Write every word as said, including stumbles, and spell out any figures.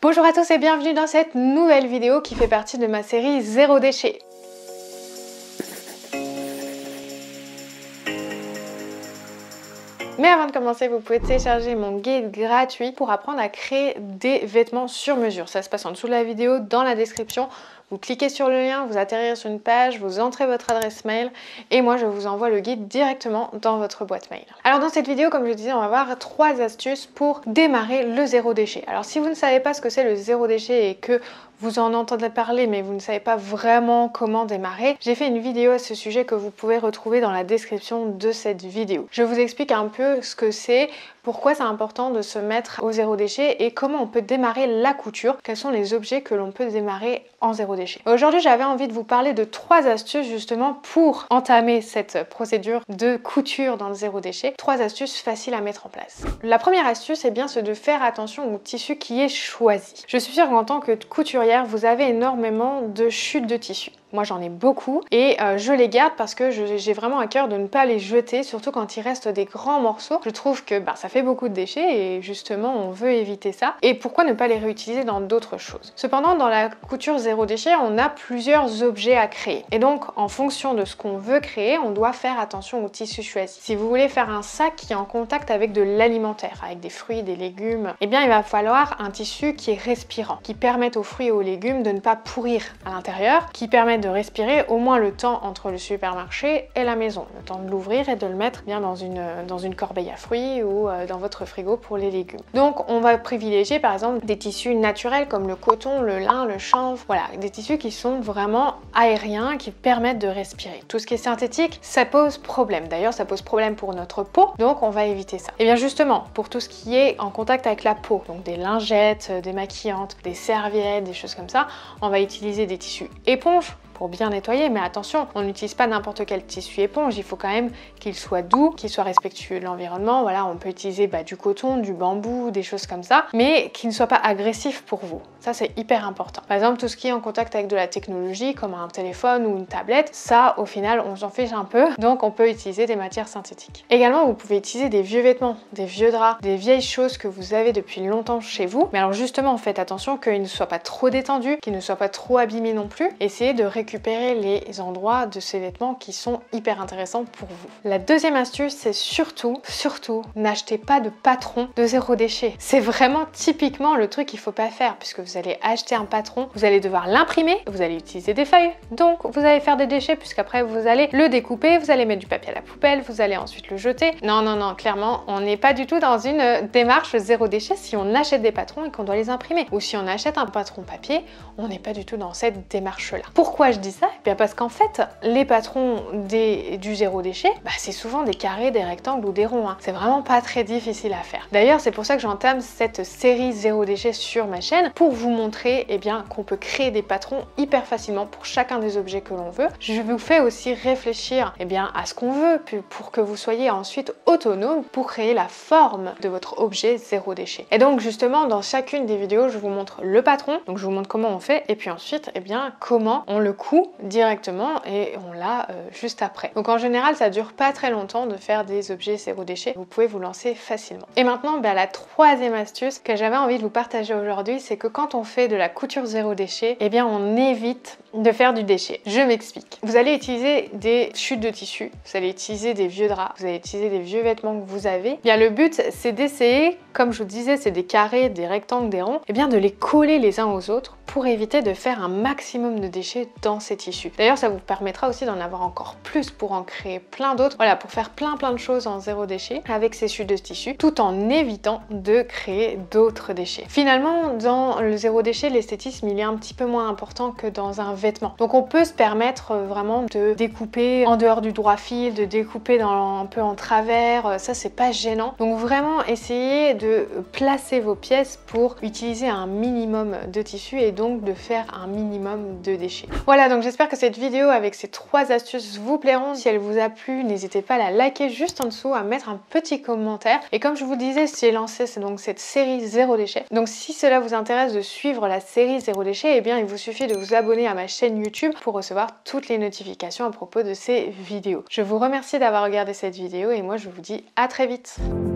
Bonjour à tous et bienvenue dans cette nouvelle vidéo qui fait partie de ma série Zéro déchet. Mais avant de commencer, vous pouvez télécharger mon guide gratuit pour apprendre à créer des vêtements sur mesure. Ça se passe en dessous de la vidéo, dans la description. Vous cliquez sur le lien, vous atterrirez sur une page, vous entrez votre adresse mail et moi je vous envoie le guide directement dans votre boîte mail. Alors dans cette vidéo, comme je disais, on va voir trois astuces pour démarrer le zéro déchet. Alors si vous ne savez pas ce que c'est le zéro déchet et que vous en entendez parler mais vous ne savez pas vraiment comment démarrer, j'ai fait une vidéo à ce sujet que vous pouvez retrouver dans la description de cette vidéo. Je vous explique un peu ce que c'est, pourquoi c'est important de se mettre au zéro déchet et comment on peut démarrer la couture, quels sont les objets que l'on peut démarrer en zéro déchet. Aujourd'hui, j'avais envie de vous parler de trois astuces justement pour entamer cette procédure de couture dans le zéro déchet. Trois astuces faciles à mettre en place. La première astuce, est bien c'est de faire attention au tissu qui est choisi. Je suis sûre qu'en tant que couturière, vous avez énormément de chutes de tissu. Moi j'en ai beaucoup et euh, je les garde parce que j'ai vraiment à cœur de ne pas les jeter, surtout quand il reste des grands morceaux. Je trouve que bah, ça fait beaucoup de déchets et justement on veut éviter ça. Et pourquoi ne pas les réutiliser dans d'autres choses? Cependant, dans la couture zéro déchet, on a plusieurs objets à créer. Et donc en fonction de ce qu'on veut créer, on doit faire attention au tissu choisi. Si vous voulez faire un sac qui est en contact avec de l'alimentaire, avec des fruits, des légumes, eh bien il va falloir un tissu qui est respirant, qui permette aux fruits et aux légumes de ne pas pourrir à l'intérieur, qui permette de respirer au moins le temps entre le supermarché et la maison, le temps de l'ouvrir et de le mettre bien dans une, dans une corbeille à fruits ou euh, dans votre frigo pour les légumes. Donc on va privilégier par exemple des tissus naturels comme le coton, le lin, le chanvre, voilà, des tissus qui sont vraiment aériens, qui permettent de respirer. Tout ce qui est synthétique, ça pose problème. D'ailleurs, ça pose problème pour notre peau, donc on va éviter ça. Et bien justement, pour tout ce qui est en contact avec la peau, donc des lingettes, des maquillantes, des serviettes, des choses comme ça, on va utiliser des tissus éponges pour bien nettoyer, mais attention, on n'utilise pas n'importe quel tissu éponge, il faut quand même qu'il soit doux, qu'il soit respectueux de l'environnement. Voilà, on peut utiliser bah, du coton, du bambou, des choses comme ça, mais qui ne soit pas agressif pour vous. Ça, c'est hyper important. Par exemple, tout ce qui est en contact avec de la technologie, comme un téléphone ou une tablette, ça, au final, on s'en fiche un peu, donc on peut utiliser des matières synthétiques. Également, vous pouvez utiliser des vieux vêtements, des vieux draps, des vieilles choses que vous avez depuis longtemps chez vous, mais alors justement, faites attention qu'ils ne soient pas trop détendus, qu'ils ne soient pas trop abîmés non plus. Essayez de récupérer récupérer les endroits de ces vêtements qui sont hyper intéressants pour vous. La deuxième astuce, c'est surtout, surtout, n'achetez pas de patron de zéro déchet. C'est vraiment typiquement le truc qu'il faut pas faire puisque vous allez acheter un patron, vous allez devoir l'imprimer, vous allez utiliser des feuilles, donc vous allez faire des déchets puisqu'après vous allez le découper, vous allez mettre du papier à la poubelle, vous allez ensuite le jeter. Non, non, non, clairement, on n'est pas du tout dans une démarche zéro déchet si on achète des patrons et qu'on doit les imprimer. Ou si on achète un patron papier, on n'est pas du tout dans cette démarche-là. Pourquoi je dis ça? Eh bien parce qu'en fait, les patrons des, du zéro déchet, bah, c'est souvent des carrés, des rectangles ou des ronds. Hein. C'est vraiment pas très difficile à faire. D'ailleurs, c'est pour ça que j'entame cette série zéro déchet sur ma chaîne pour vous montrer eh bien, qu'on peut créer des patrons hyper facilement pour chacun des objets que l'on veut. Je vous fais aussi réfléchir eh bien, à ce qu'on veut pour que vous soyez ensuite autonome pour créer la forme de votre objet zéro déchet. Et donc justement, dans chacune des vidéos, je vous montre le patron, donc je vous montre comment on fait et puis ensuite, eh bien, comment on le coud directement et on l'a euh, juste après. Donc en général, ça dure pas très longtemps de faire des objets zéro déchet. Vous pouvez vous lancer facilement. Et maintenant, bah, la troisième astuce que j'avais envie de vous partager aujourd'hui, c'est que quand on fait de la couture zéro déchet, eh bien on évite de faire du déchet. Je m'explique. Vous allez utiliser des chutes de tissu, vous allez utiliser des vieux draps, vous allez utiliser des vieux vêtements que vous avez. Bien le but, c'est d'essayer, comme je vous disais, c'est des carrés, des rectangles, des ronds, eh bien de les coller les uns aux autres pour éviter de faire un maximum de déchets dans ces tissus. D'ailleurs, ça vous permettra aussi d'en avoir encore plus pour en créer plein d'autres, voilà, pour faire plein plein de choses en zéro déchet avec ces chutes de tissu, tout en évitant de créer d'autres déchets. Finalement, dans le zéro déchet, l'esthétisme, il est un petit peu moins important que dans un vêtement. Donc on peut se permettre vraiment de découper en dehors du droit fil, de découper dans, un peu en travers, ça c'est pas gênant. Donc vraiment, essayez de placer vos pièces pour utiliser un minimum de tissu et donc donc de faire un minimum de déchets. Voilà, donc j'espère que cette vidéo avec ces trois astuces vous plairont. Si elle vous a plu, n'hésitez pas à la liker juste en dessous, à mettre un petit commentaire. Et comme je vous disais, j'ai lancé c'est donc cette série zéro déchet. Donc si cela vous intéresse de suivre la série zéro déchet, eh bien il vous suffit de vous abonner à ma chaîne YouTube pour recevoir toutes les notifications à propos de ces vidéos. Je vous remercie d'avoir regardé cette vidéo et moi je vous dis à très vite.